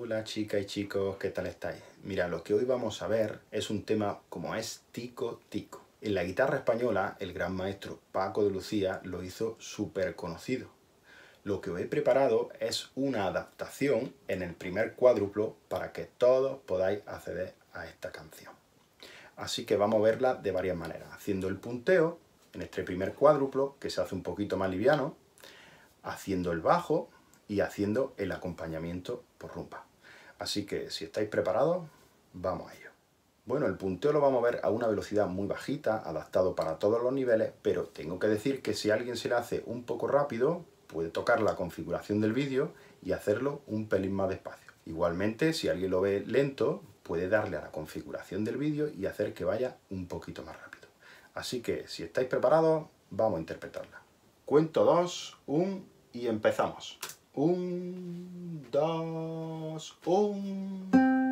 Hola chicas y chicos, ¿qué tal estáis? Mira, lo que hoy vamos a ver es un tema como es Tico Tico. En la guitarra española, el gran maestro Paco de Lucía lo hizo súper conocido. Lo que os he preparado es una adaptación en el primer cuádruplo para que todos podáis acceder a esta canción. Así que vamos a verla de varias maneras, haciendo el punteo en este primer cuádruplo, que se hace un poquito más liviano, haciendo el bajo y haciendo el acompañamiento por rumba. Así que si estáis preparados, vamos a ello. Bueno, el punteo lo vamos a ver a una velocidad muy bajita, adaptado para todos los niveles, pero tengo que decir que si a alguien se le hace un poco rápido, puede tocar la configuración del vídeo y hacerlo un pelín más despacio. Igualmente, si alguien lo ve lento, puede darle a la configuración del vídeo y hacer que vaya un poquito más rápido. Así que si estáis preparados, vamos a interpretarla. Cuento 2, 1 y empezamos. 1, 2, 1.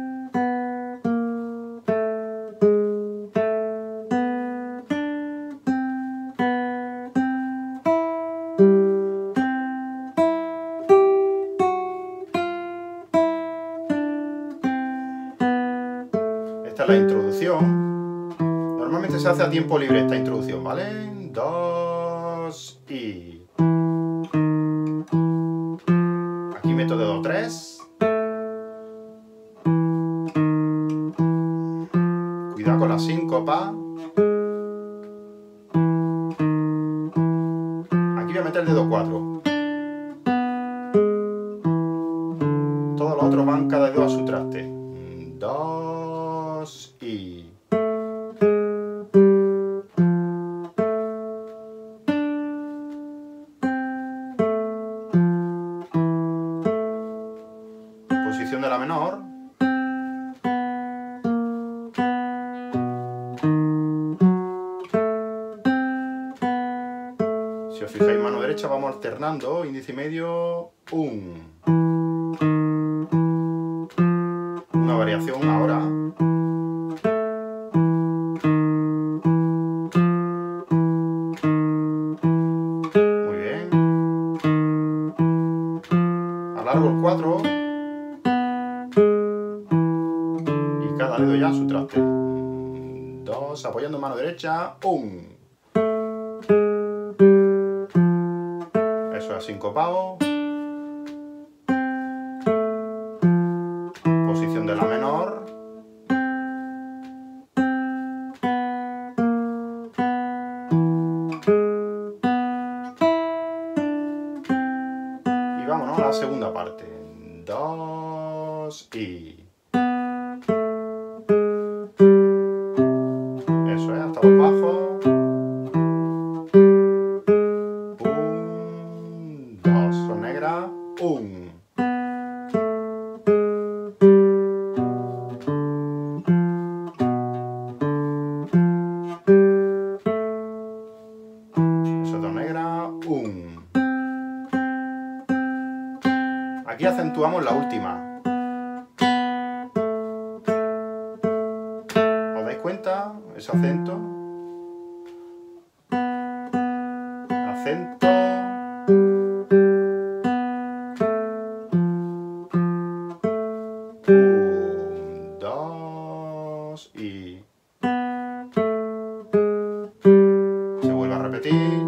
Esta es la introducción. Normalmente se hace a tiempo libre esta introducción, ¿vale? 2 y... Aquí meto dedo 3. Cuidado con la síncopa. Aquí voy a meter el dedo 4. Todos los otros van cada dedo a su traste. 2 y... Posición de la menor. Si os fijáis, mano derecha vamos alternando, índice y medio, 1. Una variación ahora. Muy bien. Alargo el 4. Y cada dedo ya a su traste. 2, apoyando mano derecha, 1. Eso es sincopado. Posición de la menor. Y vámonos a la segunda parte. 2 y... Eso es, hasta los bajos. 1, 2, son negras. 1. Negra, 1. Aquí acentuamos la última. ¿Os dais cuenta? Ese acento. Acento. 1, 2 y... Se vuelve a repetir.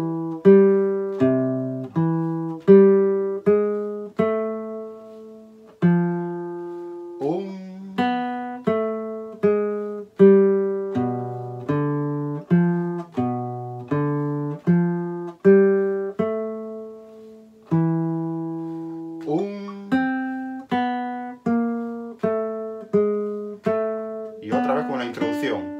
Y otra vez con la introducción.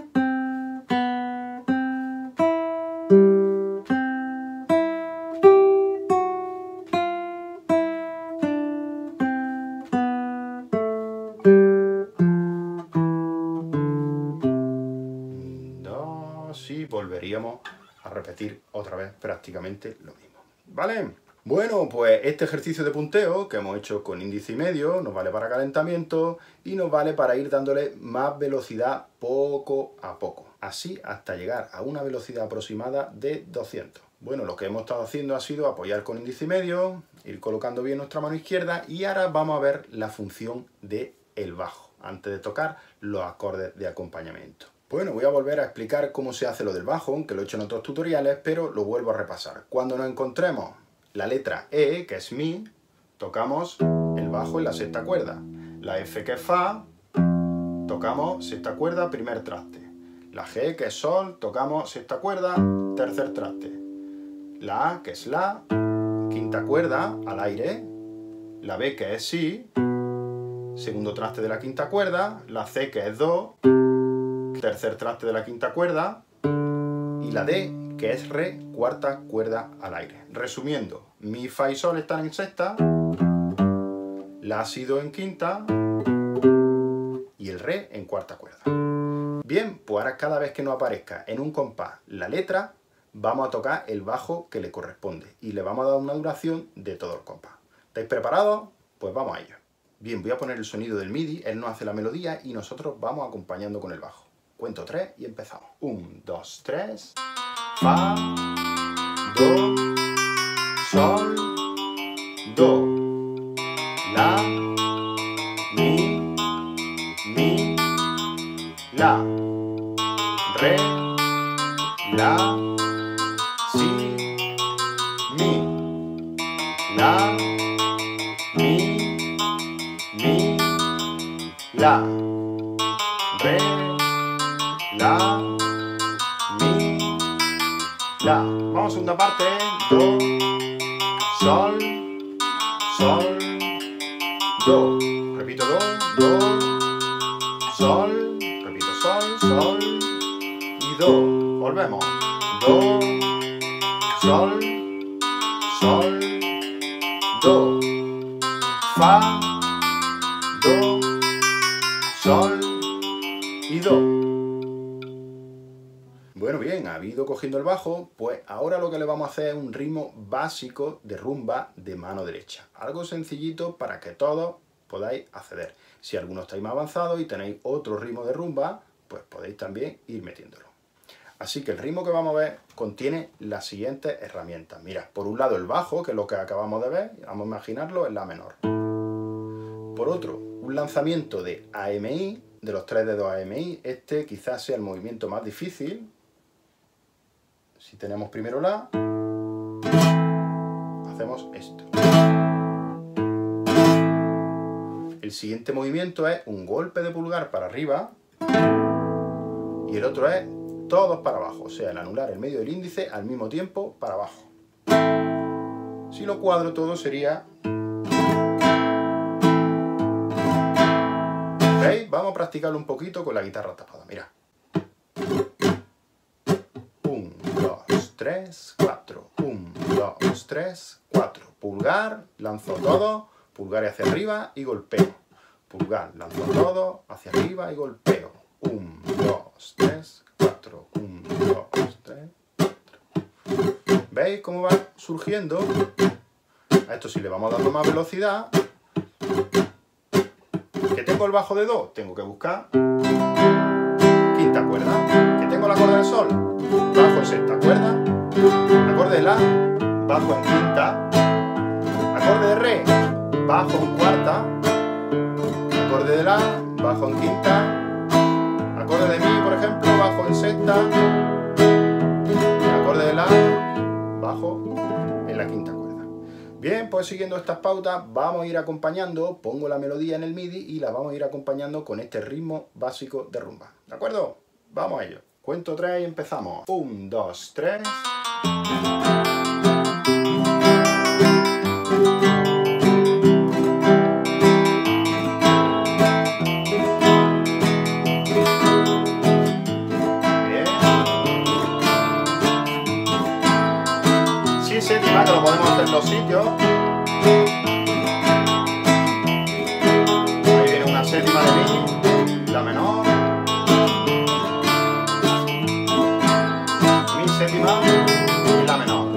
Y volveríamos a repetir otra vez prácticamente lo mismo. ¿Vale? Bueno, pues este ejercicio de punteo que hemos hecho con índice y medio nos vale para calentamiento y nos vale para ir dándole más velocidad poco a poco. Así hasta llegar a una velocidad aproximada de 200. Bueno, lo que hemos estado haciendo ha sido apoyar con índice y medio, ir colocando bien nuestra mano izquierda y ahora vamos a ver la función del bajo, antes de tocar los acordes de acompañamiento. Bueno, voy a volver a explicar cómo se hace lo del bajo, aunque lo he hecho en otros tutoriales, pero lo vuelvo a repasar. Cuando nos encontremos la letra E, que es Mi, tocamos el bajo en la sexta cuerda. La F, que es Fa, tocamos sexta cuerda, primer traste. La G, que es Sol, tocamos sexta cuerda, tercer traste. La A, que es La, quinta cuerda, al aire. La B, que es Si, segundo traste de la quinta cuerda. La C, que es Do, tercer traste de la quinta cuerda. Y la D, que es Re, cuarta cuerda al aire. Resumiendo, Mi, Fa y Sol están en sexta, La, Si, Do en quinta y el Re en cuarta cuerda. Bien, pues ahora cada vez que nos aparezca en un compás la letra, vamos a tocar el bajo que le corresponde y le vamos a dar una duración de todo el compás. ¿Estáis preparados? Pues vamos a ello. Bien, voy a poner el sonido del MIDI, él nos hace la melodía y nosotros vamos acompañando con el bajo. Cuento 3 y empezamos. 1, 2, 3. Fa, Do, Sol, Do, La, Mi, La, Re, La, Si, Mi, La, Mi, La, Re, La, Mi, La. Vamos a segunda parte. Do, Sol, Sol, Do. Repito Do, Do, Sol, repito Sol, Sol y Do. Volvemos. Do, Sol, Sol, Do, Fa, Do, Sol y Do. Bueno, bien, ha ido cogiendo el bajo, pues ahora lo que le vamos a hacer es un ritmo básico de rumba de mano derecha. Algo sencillito para que todos podáis acceder. Si alguno estáis más avanzados y tenéis otro ritmo de rumba, pues podéis también ir metiéndolo. Así que el ritmo que vamos a ver contiene las siguientes herramientas. Mira, por un lado el bajo, que es lo que acabamos de ver, vamos a imaginarlo en la menor. Por otro, un lanzamiento de AMI, de los 3 dedos AMI. Este quizás sea el movimiento más difícil. Si tenemos primero La, hacemos esto. El siguiente movimiento es un golpe de pulgar para arriba y el otro es todos para abajo, o sea, el anular, el medio del índice al mismo tiempo para abajo. Si lo cuadro todo sería... ¿Veis? Vamos a practicarlo un poquito con la guitarra tapada, mira. 1, 2, 3, 4. 1, 2, 3, 4. Pulgar, lanzo todo, pulgar hacia arriba y golpeo. Pulgar, lanzo todo, hacia arriba y golpeo. 1, 2, 3, 4. 1, 2, 3, 4. ¿Veis cómo va surgiendo? A esto si le vamos dando más velocidad. ¿Que tengo el bajo de Do? Tengo que buscar quinta cuerda. ¿Que tengo el acorde de Sol? Bajo en sexta cuerda. Acorde de La, bajo en quinta. Acorde de Re, bajo en cuarta. Acorde de La, bajo en quinta. Acorde de Mi, por ejemplo, bajo en sexta. Acorde de La, bajo en la quinta cuerda. Bien, pues siguiendo estas pautas vamos a ir acompañando, pongo la melodía en el MIDI y la vamos a ir acompañando con este ritmo básico de rumba. ¿De acuerdo? Vamos a ello. Cuento 3 y empezamos. 1, 2, 3... Que lo podemos hacer en dos sitios. Ahí viene una séptima de Mi, La menor, Mi séptima y La menor.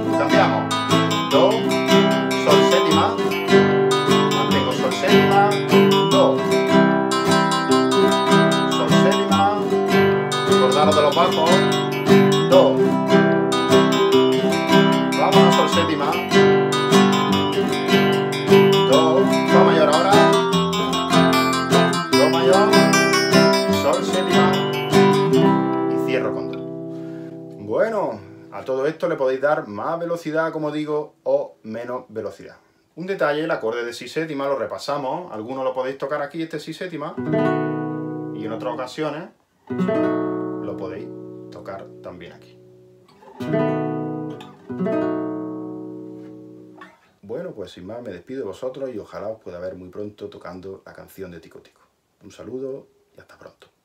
Bueno, a todo esto le podéis dar más velocidad, como digo, o menos velocidad. Un detalle, el acorde de si séptima lo repasamos. Algunos lo podéis tocar aquí, este si séptima, y en otras ocasiones lo podéis tocar también aquí. Bueno, pues sin más me despido de vosotros y ojalá os pueda ver muy pronto tocando la canción de Tico Tico. Un saludo y hasta pronto.